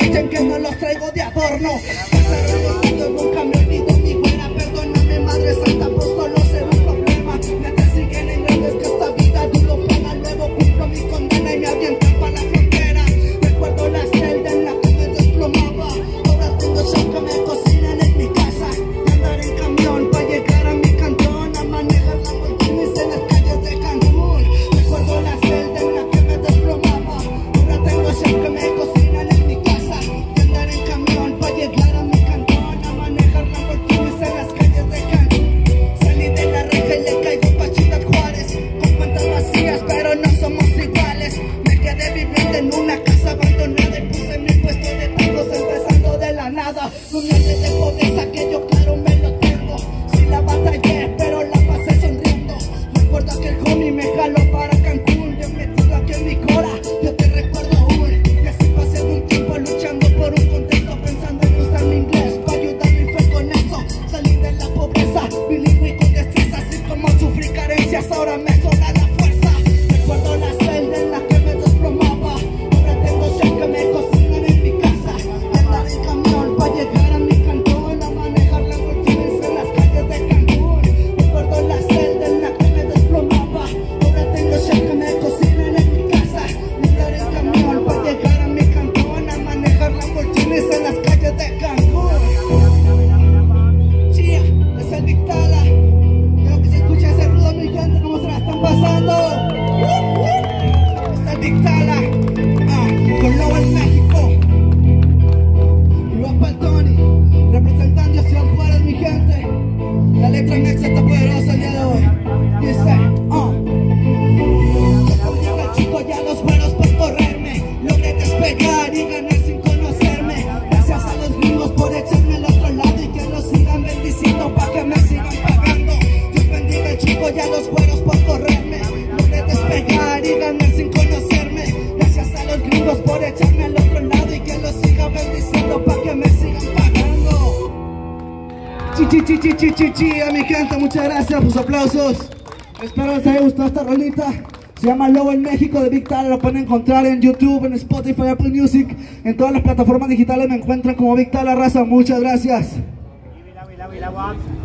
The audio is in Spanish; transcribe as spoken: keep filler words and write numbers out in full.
aprovechen que no los traigo de adorno. Pasaron los años, nunca me olvido mi buena. Perdóname, Madre Santa, por solo ser un problema. Me persiguen en grandes que esta vida duro paga. Luego cumplo mi condena y me avientan para la frontera. Recuerdo la celda en la que me desplomaba. Ahora tengo shock que me cocinan en mi casa. Andar en camión para llegar a mi cantón, a manejar Lamborghinis en las calles de Cancún. Recuerdo la celda en la que me desplomaba. Ahora tengo shock que me cocinan en mi casa. Andar en camión para llegar a mi cantón, a manejar Lamborghinis en las calles de Cancún. Salí de la reja y le caigo pa' Ciudad Juárez, con cuentas vacías pero no somos iguales. Me quedé viviendo en una casa abandonada y puse mi puesto de tacos empezando de la nada. Un nivel de pobreza que yo claro me lo tengo. Sí la batallé pero la pasé sonriendo. Recuerdo que el homie me jaló para Cancún. Yo metido aquí en mi cora, yo te recuerdo aún. Y así pasé un tiempo luchando por un contexto, pensando en usar mi inglés para ayudarme y fue con eso. Salí de la pobreza, bilingüe y con destreza. Así como sufrí carencias, ahora me sobra la fuerza. Recuerdo la celda en la que me desplomaba. Ahora tengo chef que me cocinan en mi casa. Andar en camión para llegar a mi cantón, a manejar Lamborghinis en las calles de Cancún. Recuerdo la celda en la que me desplomaba. Ahora tengo chef que me cocinan en mi casa. Andar en camión para llegar a mi cantón, a manejar Lamborghinis en las calles de Cancún. Sí, es el Big Tala. Quiero que se escuche ese ruido, mi gente, cómo se la están pasando. Uh, uh. Es el Big Tala, ah, con Lobo en México. Y va pa'l Tony, representando a Ciudad Juárez, mi gente. La letra nexa está poderosa el día de hoy. Dice, ah. Llega el chico ya los buenos por correrme. Logré despegar y ganar sin conocerme. Gracias a los gringos por echarme al otro lado y que los sigan bendiciendo pa' que me sigan pagando. Dios bendiga el chico y a los güeros por correrme. Logré despegar y ganar sin conocerme. Gracias a los gringos por echarme al otro lado y que los sigan bendiciendo pa' que me sigan pagando. Chi chi chi chi chi chi chi a mi gente, muchas gracias por sus aplausos. Espero les haya gustado esta rolita. Se llama Lobo en México de Big Tala. Lo pueden encontrar en YouTube, en Spotify, Apple Music, en todas las plataformas digitales me encuentran como Big Tala, raza. Muchas gracias.